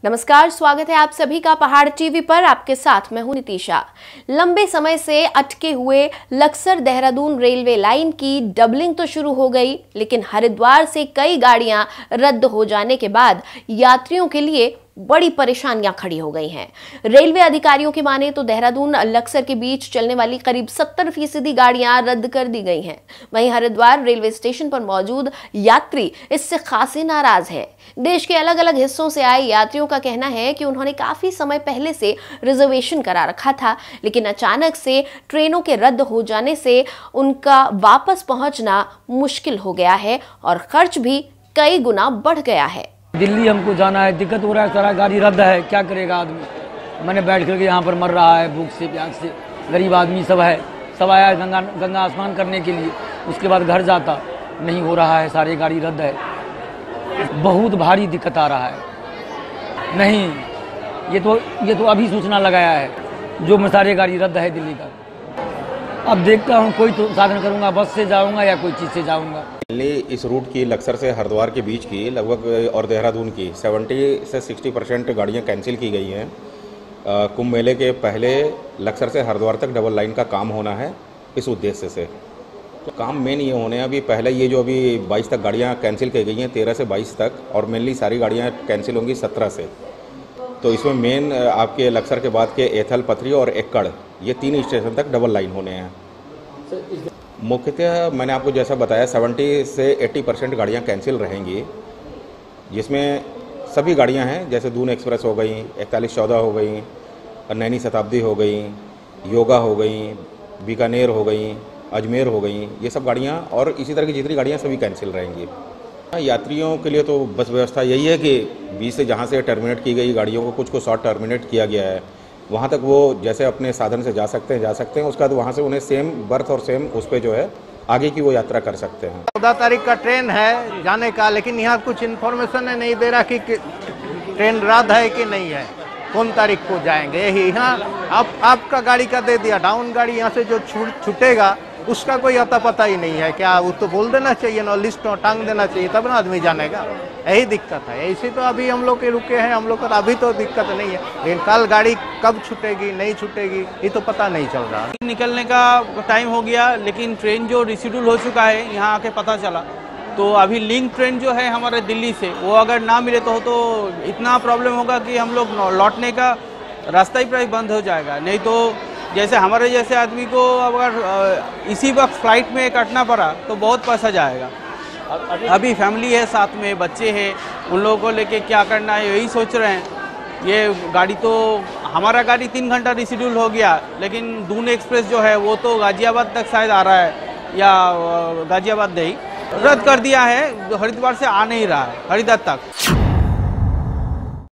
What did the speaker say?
नमस्कार, स्वागत है आप सभी का पहाड़ टीवी पर। आपके साथ मैं हूं नितिशा। लंबे समय से अटके हुए लक्सर देहरादून रेलवे लाइन की डबलिंग तो शुरू हो गई, लेकिन हरिद्वार से कई गाड़ियां रद्द हो जाने के बाद यात्रियों के लिए बड़ी परेशानियां खड़ी हो गई हैं। रेलवे अधिकारियों की माने तो देहरादून लक्सर के बीच चलने वाली करीब 70% गाड़ियां रद्द कर दी गई हैं। वहीं हरिद्वार रेलवे स्टेशन पर मौजूद यात्री इससे खासे नाराज हैं। देश के अलग अलग हिस्सों से आए यात्रियों का कहना है कि उन्होंने काफी समय पहले से रिजर्वेशन करा रखा था, लेकिन अचानक से ट्रेनों के रद्द हो जाने से उनका वापस पहुंचना मुश्किल हो गया है और खर्च भी कई गुना बढ़ गया है। दिल्ली हमको जाना है, दिक्कत हो रहा है, सारा गाड़ी रद्द है, क्या करेगा आदमी। मैंने बैठ करके यहाँ पर मर रहा है भूख से प्यास से। गरीब आदमी सब है, सब आया है गंगा स्नान करने के लिए, उसके बाद घर जाता नहीं हो रहा है, सारी गाड़ी रद्द है। बहुत भारी दिक्कत आ रहा है। नहीं, ये तो अभी सूचना लगाया है जो सारी गाड़ी रद्द है दिल्ली का। अब देखता हूँ कोई तो साधन करूँगा, बस से जाऊँगा या कोई चीज़ से जाऊँगा। इस रूट की लक्सर से हरिद्वार के बीच की लगभग और देहरादून की 70 से 60% गाड़ियाँ कैंसिल की गई हैं। कुंभ मेले के पहले लक्सर से हरिद्वार तक डबल लाइन का काम होना है, इस उद्देश्य से। तो काम मेन ये होने हैं, अभी पहले ये जो अभी 22 तक गाड़ियाँ कैंसिल की गई हैं, 13 से 22 तक, और मेनली सारी गाड़ियाँ कैंसिल होंगी 17 से। तो इसमें मेन आपके लक्सर के बाद के एथल, पथरी और एक्कड़, ये 3 स्टेशन तक डबल लाइन होने हैं। मुख्यतः मैंने आपको जैसा बताया 70 से 80% गाड़ियाँ कैंसिल रहेंगी, जिसमें सभी गाड़ियाँ हैं, जैसे दून एक्सप्रेस हो गई, 4114 हो गई, नैनी शताब्दी हो गई, योगा हो गई, बीकानेर हो गई, अजमेर हो गई, ये सब गाड़ियाँ और इसी तरह की जितनी गाड़ियाँ सभी कैंसिल रहेंगी। यात्रियों के लिए तो बस व्यवस्था यही है कि बीच से जहाँ से टर्मिनेट की गई गाड़ियों को कुछ को शॉर्ट टर्मिनेट किया गया है, वहाँ तक वो जैसे अपने साधन से जा सकते हैं। उसके बाद वहाँ से उन्हें सेम बर्थ और सेम उस पर जो है आगे की वो यात्रा कर सकते हैं। 14 तारीख का ट्रेन है जाने का, लेकिन यहाँ कुछ इन्फॉर्मेशन नहीं दे रहा कि ट्रेन रद्द है कि नहीं है, कौन तारीख को जाएंगे। यही यहाँ आपका गाड़ी का दे दिया, डाउन गाड़ी यहाँ से जो छूटेगा उसका कोई अता पता ही नहीं है। क्या वो तो बोल देना चाहिए ना, लिस्ट टांग देना चाहिए, तब ना आदमी जानेगा। यही दिक्कत है। ऐसे तो अभी हम लोग के रुके हैं, हम लोग का अभी तो दिक्कत नहीं है, लेकिन कल गाड़ी कब छूटेगी नहीं छूटेगी ये तो पता नहीं चल रहा। निकलने का टाइम हो गया, लेकिन ट्रेन जो रिशेड्यूल हो चुका है यहाँ आके पता चला। तो अभी लिंक ट्रेन जो है हमारे दिल्ली से, वो अगर ना मिले तो इतना प्रॉब्लम होगा कि हम लोग लौटने का रास्ता ही प्राय बंद हो जाएगा। नहीं तो जैसे हमारे जैसे आदमी को अगर इसी वक्त फ्लाइट में कटना पड़ा तो बहुत पैसा जाएगा। अभी फैमिली है, साथ में बच्चे हैं, उन लोगों को लेके क्या करना है यही सोच रहे हैं। ये गाड़ी तो हमारा गाड़ी 3 घंटा रिशेड्यूल हो गया, लेकिन दून एक्सप्रेस जो है वो तो गाजियाबाद तक शायद आ रहा है, या गाजियाबाद नहीं रद्द कर दिया है, हरिद्वार से आ नहीं रहा है हरिद्वार तक।